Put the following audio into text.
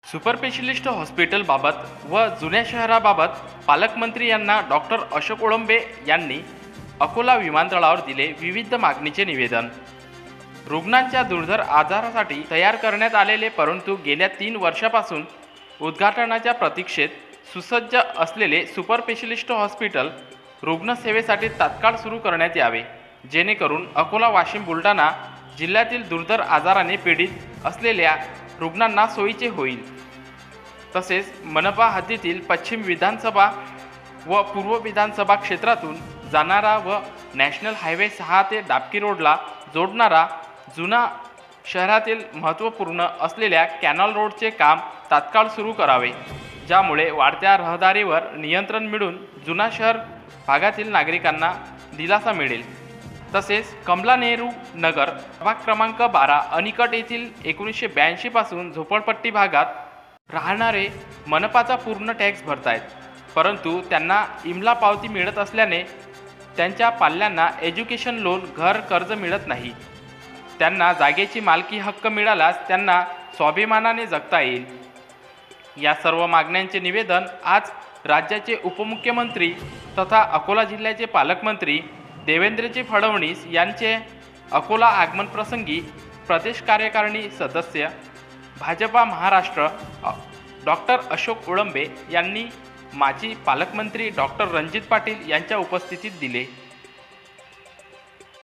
Super specialist हॉस्पिटलबाबत व जुन्या शहराबाबत पालकमंत्री यांना डॉक्टर अशोक उळंबे यांनी अकोला विमानतळावर दिले विविध मागणीचे निवेदन। रुग्णांच्या दुर्धर आजारासाठी तयार करण्यात आलेले परंतु गेल्या 3 वर्षापासून उद्घाटनाच्या प्रतीक्षेत सुसज्ज असलेले सुपर स्पेशलिस्ट हॉस्पिटल रुग्णसेवेसाठी तात्काळ सुरू करण्यात यावे, जेणेकरून अकोला, वाशिम, बुलढाणा जिल्ह्यातील दुर्धर आजाराने पीडित असलेल्या रुग्णांना सोयीचे होईल। तसेच मनपा हद्दीतील पश्चिम विधानसभा व पूर्व विधानसभा क्षेत्रातून जाणारा व नॅशनल हायवे 6 ते डाबकी रोडला जोडणारा जुना शहरातील महत्त्वपूर्ण असलेल्या कॅनॉल रोडचे काम तात्काळ सुरू करावे, ज्यामुळे वाढत्या रहदारीवर नियंत्रण मिळून जुना शहर भागातील नागरिकांना दिलासा मिळेल। तसेच कमला नेहरू नगर प्रभाग क्रमांक 12 अनिकट येथील 1982 पासून झोपडपट्टी भागात राहणारे मनपाचा पूर्ण टॅक्स भरतायत, परंतु त्यांना इमला पावती मिळत असल्याने त्यांच्या पाल्यांना एज्युकेशन लोन, घर कर्ज मिळत नाही। त्यांना जागेची मालकी हक्क मिळाल्यास त्यांना स्वाभिमानाने जगता येईल। या सर्व मागण्यांचे निवेदन आज राज्याचे उपमुख्यमंत्री तथा अकोला जिल्ह्याचे पालकमंत्री देवेंद्रजी फडणवीस यांचे अकोला आगमन प्रसंगी प्रदेश कार्यकारिणी सदस्य भाजपा महाराष्ट्र डॉक्टर अशोक उळंबे यांनी माजी पालकमंत्री डॉक्टर रणजित पाटील यांच्या उपस्थितीत दिले।